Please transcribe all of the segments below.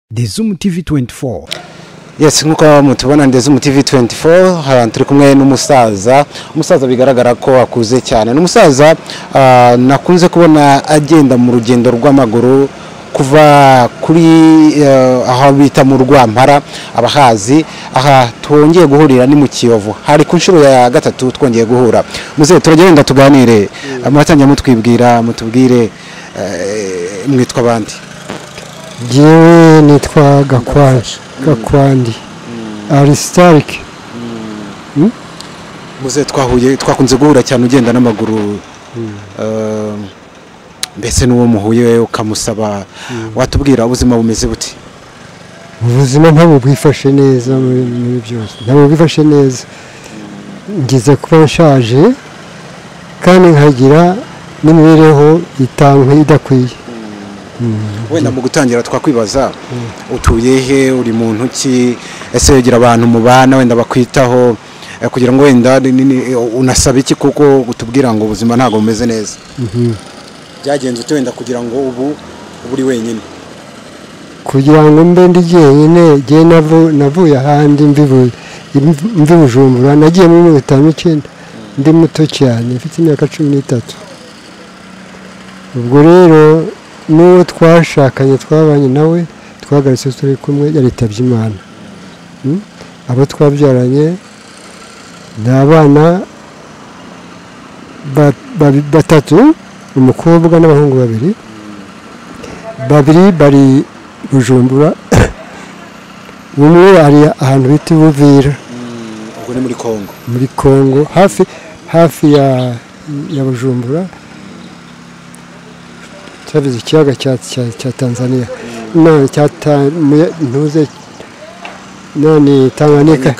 Dezumu TV 24. Yes, nkuko mutubona Dezumu TV 24 turi kumwe n'umusaza bigaragara ko akuze cyane. N'umusaza nakunze kubona agenda mu rugendo rw'amaguru kuva kuri aho bita mu Rwampara abahazi. Aha twongeye guhurira ni mu Kiyovu, hari ku nshuro ya gatatu twongeye guhura. Muze turagenda tuganire, mwatangiye mutubwire mwitwa bandi. Jewe nitwa Gakwandi Aristarike. Muze twakunze guhura cyane ugenda n'amaguru, mbese n'uwo muhuye ukamusaba watubwira ubuzima bumeze buti? Ubuzima ntabwo bwifashe neza muri byose, ntabwo bwifashe neza. Ngize kuba nshaje kandi nkagira n'imibereho idakwiye. Wenda mu gutangira twakwibaza utuye he, uri muntu ki, ese ugira abantu mubana wenda bakwitaho kugira ngo wenda unasaba iki kuko gutubwira ngo ubuzima ntago bumeze neza? Byagenze ute wenda kugira ngo ubu uri wenyine? Kugira ngo mbe ndi jyenyine, je navuye ahandi mvi Bujumbura, nagiye mu 59 ndi muto cyane, mfite imyaka 13. Ubwo rero n'uwo twashakanye twabanye nawe twagarutse turi kumwe yaritabye Imana. Abo twabyaranye n'abana batatu, umukobwa n'abahungu babiri bari Bujumbura, umwe ari ahantu bita Buvira. Ubwo ni muri Kongo? Muri Kongo, hafi ya Bujumbura, cyabize ikiyaga cya Tanzania. No, ntuze nani Tanganyika.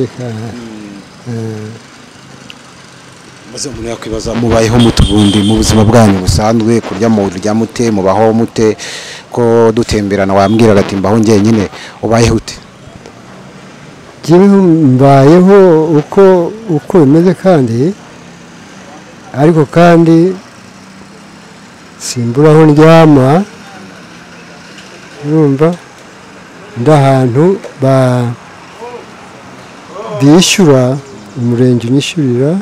Maze umuntu yakwibaza mubayeho mutubundi mu buzima bwanyu busanzwe, kurya mute, mubaho mute, ko dutemberana wambwira ati mbaho njyenyine, ubayeho ute? Jewe mbayeho uko bimeze, kandi ariko kandi simbura aho ndyama. Urumva ndahantu bishyura, umurenge unyishyurira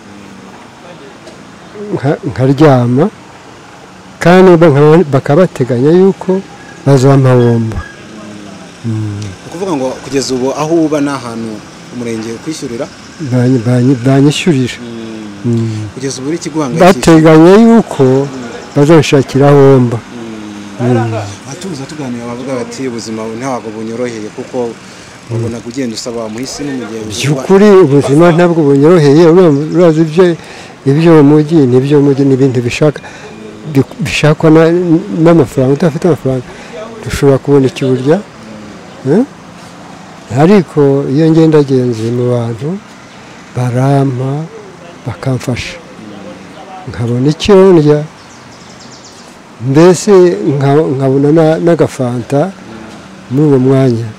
nkaryama, kandi bakabateganya yuko bazampa bomba. Ukuvuga ngo kugeza ubu aho uba n'ahantu umurenge kwishyurira banyishyurira. Kugeza ubu uri kiguhangayikishije, bateganya yuko bazanshakira bomba. Atuza tuganira bavuga bati ubuzima ntabwo bunyoroheye kuko ubona kugenda usaba muhisi n'umugenzi. Byukuri ubuzima ntabwo bunyoroheye. Urazi ibyo mu mujyi n'ibintu bishakwa n'amafaranga. Udafite amafaranga dushobora kubona ikiburya, ariko iyo ngendagenze mu bantu barampa bakamfasha, nkabona icyo ndya, mbese nkabona n'agafanta muri uwo mwanya,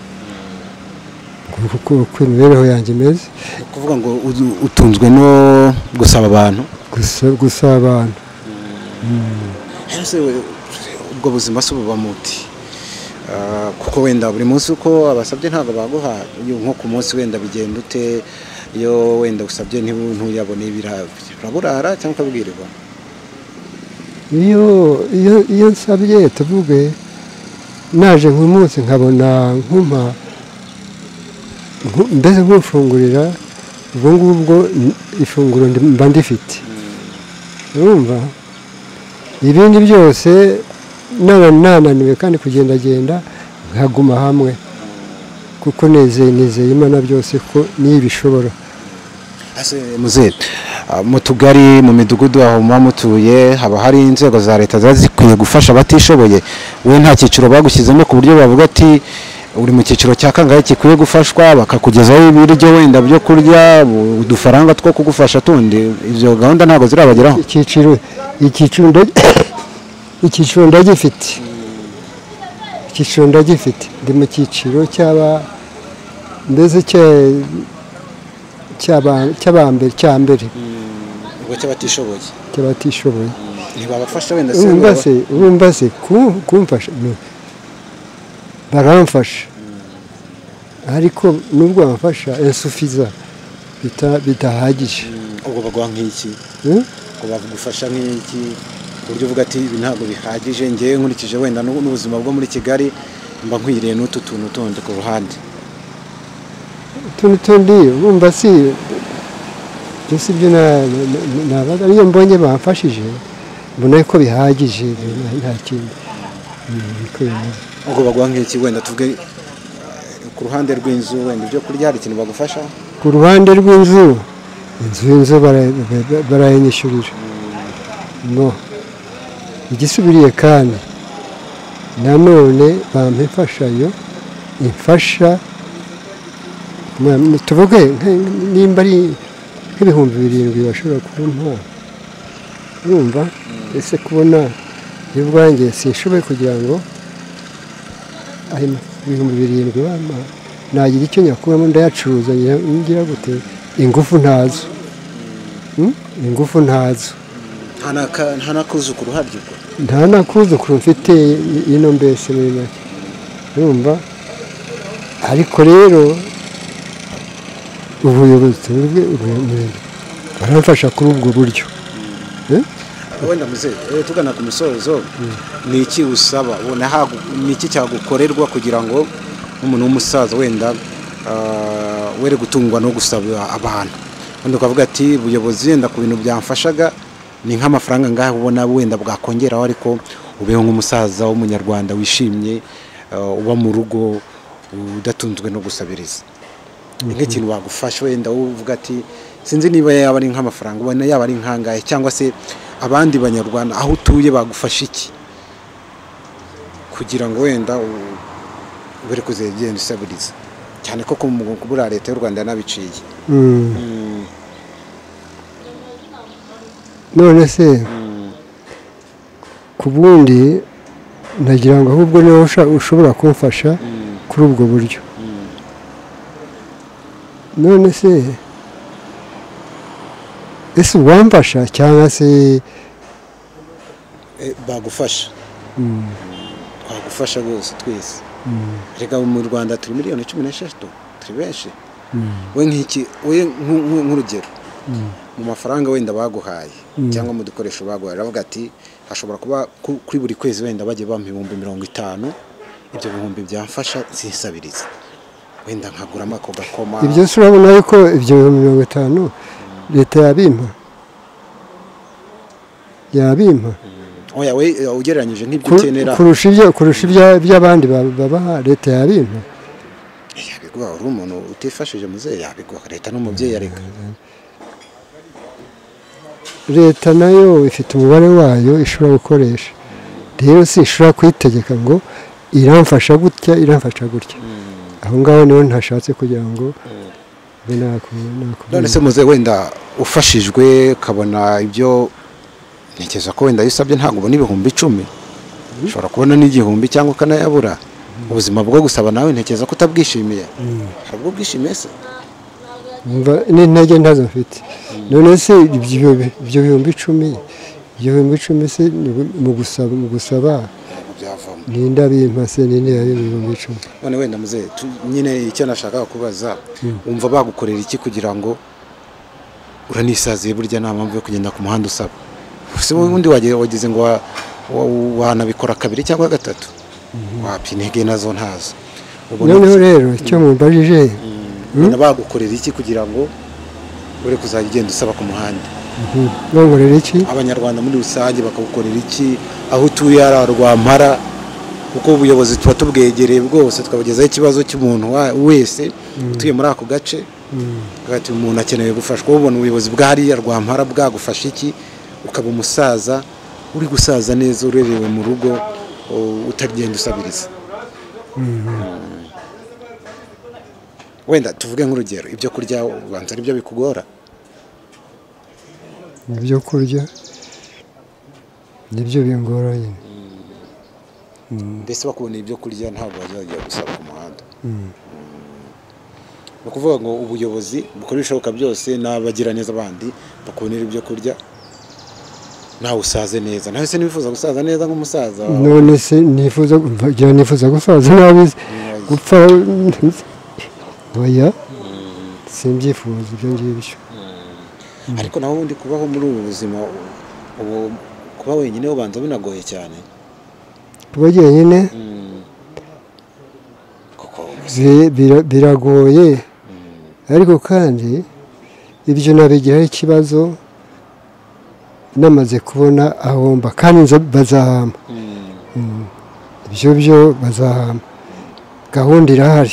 kuko imibereho yanjye imeze. Kuvuga ngo utunzwe no gusaba abantu? Gusaba abantu. Ese ubwo buzima se buba muti? Kuko wenda buri munsi uko abasabye ntabwo baguha, nko ku munsi wenda bigenda ute iyo wenda usabye ntuyabone biraburara cyangwa ukabwirirwa? Iyo nsabye tuvuge naje nk'umunsi nkabona mbese nk'ufungurira, ubwo ngubwo ifunguro mba ndifite. Urumva ibindi byose nananiwe kandi kugendagenda nkaguma hamwe, kuko nizeye Imana byose ko niyo bishobora. Muze mu tugari, mu midugudu aho muba mutuye, haba hari inzego za leta ziba zikwiye gufasha abatishoboye. We nta cyiciro bagushyizemo ku buryo bavuga ati uri mu cyiciro cya kangahe gikwiye gufashwa, bakakugezaho ibiryo wenda byo kurya, udufaranga two kugufasha tundi? Ibyo gahunda ntabwo zirabageraho? Icyiciro ndagifite, ndi mu cyiciro mbese cy'ambere. Ubwo baramfasha ariko nubwo bamfasha insufiza bitahagije. ubwo baguha nk'iki ngo bagufasha nk'iki ku buryo uvuga ati ibi ntabwo bihagije, ngewe nkurikije wenda n'ubuzima bwo muri Kigali mba nkwiriye n'utu tuntu tundi ku ruhande. utuntu tundi bumva si byose ibyo nabaga iyo mbonye bamfashije mbona ko bihagije nta kindi. ubwo baguha nk'iki wenda tuvuge ku ruhande rw'inzu, wenda ibyo kurya hari ikintu bagufasha? ku ruhande rw'inzu, inzu barayinyishyurira. no igisubiriye kandi nanone bampa imfashanyo imfasha tuvuge nimba ari nk'ibihumbi 7 bashobora kumpa, urumva ese kubona y'ubwanjye sinshoboye kugira ngo ayo ibihumbi 7 bampa nagira icyo nyakuramo ndayacuruza ngira gute, ingufu ntazo. nta nakuzukuru haryo ubwo? nta nakuzukuru mfite ino mbese muri make, urumva. ariko rero ubuyobozi baramfasha kuri ubwo buryo. wenda muze tugana ku musozo, ni iki usaba, ni iki cyagukorerwa kugira ngo umuntu w'umusaza wenda were gutungwa no gusaba abantu, wenda ukavuga ati ubuyobozi wenda ku bintu byamfashaga ni nk'amafaranga ngaho ubona wenda bwakongeraho, ariko ubeho nk'umusaza w'umunyarwanda wishimye, uba mu rugo udatunzwe no gusabiriza. ni nk'ikintu bagufasha wenda uvuga ati sinzi niba yaba ari nk'amafaranga ubona yaba ari nkangahe, cyangwa se abandi banyarwanda aho utuye bagufasha iki kugira ngo wenda ubere kuzegenda usabiriza, cyane ko kubura leta y'u Rwanda yanabiciye. none se ku bundi nagira ngo ahubwo niba ushobora kumfasha kuri ubwo buryo. none se ese wamfasha cyangwa se bagufasha? twagufasha rwose twese. reka mu Rwanda turi 16,000,000 turi benshi. we nk'urugero mu mafaranga wenda baguhaye cyangwa mu dukoresho baguhaye, aravuga ati hashobora kuba kuri buri kwezi wenda bagiye bampa 50,000, ibyo bihumbi byamfasha zinsabiriza, wenda nkaguramo ako gakoma. ibyo se urabona yuko ibyo 50,000 leta yabimpa oya we ugereranyije n'ibyo ukenera kurusha iby'abandi babaha leta yabimpa. yabiguha uri umuntu utifashije muzehe, yabiguha leta n'umubyeyi. areka leta nayo ifite umubare wayo ishobora gukoresha, rero si ishobora kuyitegeka ngo iramfasha gutya iramfasha gutya. aho ngaho niho ntashatse kugira ngo none se muzehe wenda ufashijwe ukabona ibyo, ntekereza ko wenda yisabye ntabwo ubona 10,000, ushobora kubona n'igihumbi cyangwa ukanayabura. ubuzima bwo gusaba nawe ntekereza ko utabwishimiye. hari ubwo bwishimiye se? n'intege ntazo mfite. none se ibyo 10,000 se mu gusaba ninde abimpa se, ninde yabimpa 10,000? none wenda muzehe nyine icyo nashakaga kubaza, wumva bagukorera iki kugira ngo uranisaziye burya nta mpamvu yo kugenda ku muhanda usaba? se ubundi wagize ngo wanabikora 2 cyangwa 3? wapi, intege nazo ntazo. noneho rero icyo mumbajije bagukorera iki kugira ngo ure kuzajya ugenda usaba ku muhanda? bankorera iki? abanyarwanda muri rusange bakagukorera iki aho utuye ari Rwampara, kuko ubuyobozi tuba tubwegereye bwose tukabagezaho ikibazo cy'umuntu wese utuye muri ako gace. hagati umuntu akeneye gufashwa, ubona ubuyobozi bw'ahariya Rwampara bwagufasha iki ukaba umusaza uri gusaza neza urerewe mu rugo utagenda usabiriza? wenda tuvuge nk'urugero, ibyo kurya ubanza ari byo bikugora? ibyo kurya nibyo bingoranye. mbese bakubona ibyo kurya ntabwo bajya gusaba ku muhanda. ni ukuvuga ngo ubuyobozi bukora ibishoboka byose n'abagiraneza abandi bakubonera ibyo kurya. nawe usaze neza. Nawe se nifuza gusaza neza nk'umusaza. none se nifuza gusaza nabi gupfa oya simbyifuza ibyo ngibyo. Ariko naho ubundi kubaho muri ubu buzima ubu kuba wenyine ubanza binagoye cyane. kuba wenyine biragoye ariko kandi ibyo nabigiraho ikibazo namaze kubona ahomba kandi bazahama ibyo byo bazahama gahunda irahari.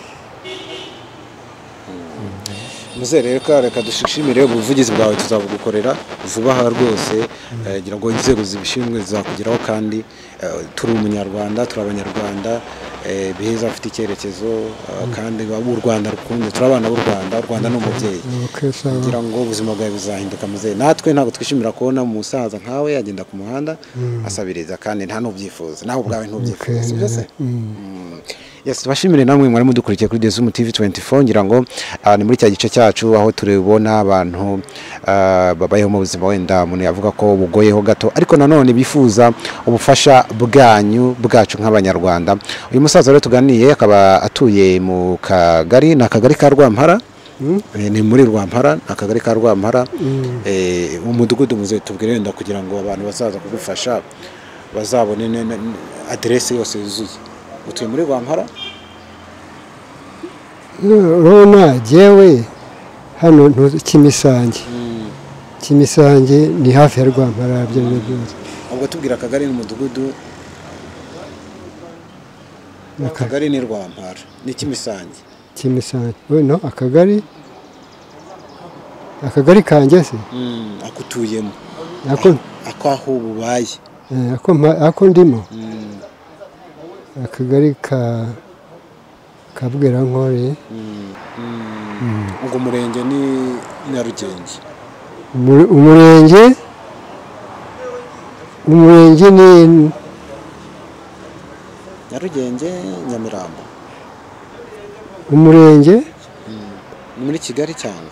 Muze reka dushimire ubuvugizi bwawe tuzabugukorera vuba aha rwose ngira ngo inzego zibishinzwe zizakugeraho kandi turi umunyarwanda turi abanyarwanda beza bafite icyerekezo kandi u Rwanda rukunde turi abana b'u Rwanda. U Rwanda ni umubyeyi ngira ngo ubuzima bwawe buzahinduka muze. Natwe ntabwo twishimira kubona umusaza nkawe yagenda ku muhanda asabiriza kandi nta n'ubyifuza nawe ubwawe ntubyifuza sibyo se. Yes, tubashimire namwe mwari mudukurikiye kuri Dezumu TV 24 ngira ngo ni muri cya gice cyacu aho turibona abantu babayeho mu buzima wenda umuntu yavuga ko bugoyeho gato ariko nanone bifuza ubufasha bwacu nk'abanyarwanda. Uyu musaza rero tuganiye akaba atuye mu kagari na kagari ka Rwampara ni muri Rwampara akagari ka Rwampara umudugudu muze tubwire wenda kugira ngo abantu bazaza kugufasha bazabone adresse yose yuzuye. Utuye muri Rwampara? Rona jewe hano Kimisange. Kimisange ni hafi ya Rwampara byo byose. Ubwo tubwira akagari n'umudugudu. Akagari ni Rwampara ni Kimisange. Kimisange. No akagari kanjye se? Akutuyemo. Ako aho bubaye. Ako ndimo. Akagari ka Bwerankore. Ubwo murenge ni Nyarugenge. Umurenge ni Nyarugenge Nyamirambo. Umurenge ni muri Kigali cyangwa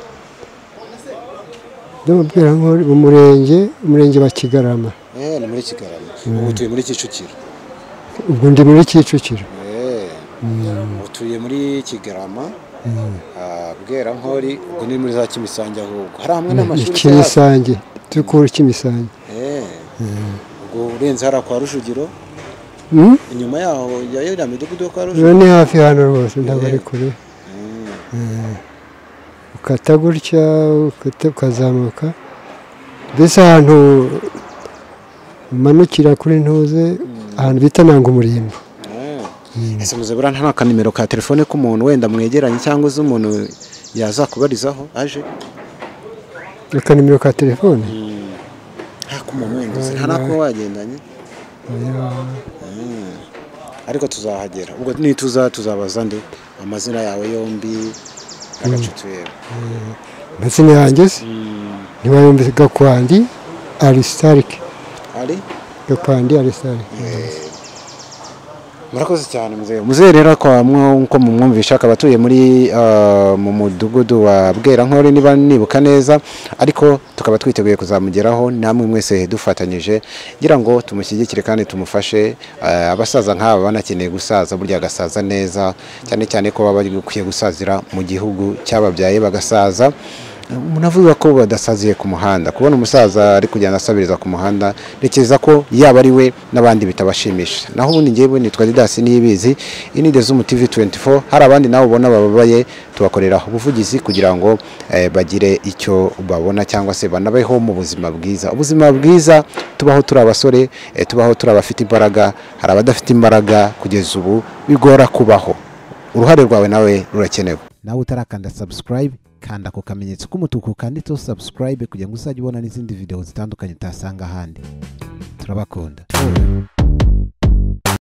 Bwerankore umurenge wa Kigarama. Ni muri Kigarama. Ubu tuye muri Kicukiro. Ubwo ndi muri Kicukiro. Utuye muri Kigarama. Bwerankore ubwo ni muri za Kimisange ahubwo hari hamwe n'amashuri Kimisange tukura Kimisange. Ubwo urenze hara kwa Rujugiro. Inyuma yaho ya midugudu yo kwa Rujugiro ni hafi hano rwose ntabwo ari kure. Ukata gutya ukazamuka mbese ahantu umanukira kuri ntuze ahantu bita nanga umurimbo. Ese muzebura nta kanimero ka telefone k'umuntu wenda mwegeranye cyangwa uzi umuntu yaza kubarizaho aje? Akanimero ka telefone? K'umuntu wenda nta nako wagendanye? Ariko tuzahagera. Ubwo tuzabaza nde amazina yawe yombi agacutuye. Amazina yanjye se? Nibayombe Gakwandi Aristarike. Gakwandi Aristarike. Murakoze cyane muze rero kwa nko mumwumvisha akaba atuye muri mu mudugudu wa Bwerankore niba nibuka neza ariko tukaba twiteguye kuzamugeraho namwe mwese dufatanyije ngira ngo tumushyigikire kandi tumufashe. Abasaza nk'aba banakeneye gusaza burya agasaza neza cyane cyane ko baba bakwiye gusazira mu gihugu cyababyaye bagasaza. Munavuga ko badasaziye ku muhanda kubona umusaza ari kugenda asabiriza ku muhanda rekeza ko yaba ari we n'abandi bitabashimisha. Naho ubundi ngewe nitwa Didas Niyibizi ini Dezumu TV 24 hari abandi nabo ubona bababaye tubakorera ubuvugizi kugira ngo bagire icyo babona cyangwa se banabeho mu buzima bwiza. Ubuzima bwiza tubaho turi abasore tubaho turi abafite imbaraga hari abadafite imbaraga kugeza ubu bigora kubaho. Uruhare rwawe nawe rurakenewe. Nawe utarakanda subscribe kanda ku kamenyetso k'umutuku kanditseho subscribe kugira ngo uzajye ubona n'izindi video zitandukanye utasanga ahandi. Turabakunda.